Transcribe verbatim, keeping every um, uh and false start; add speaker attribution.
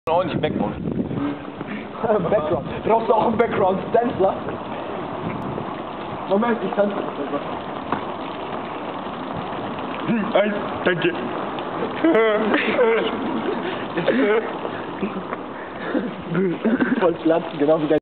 Speaker 1: Ordentlich Background.
Speaker 2: Background. Brauchst du auch einen Background-Stencler? Moment, ich tanze das einfach.
Speaker 1: Hm, eins, danke.
Speaker 2: Voll Schlanzen, genau wie dein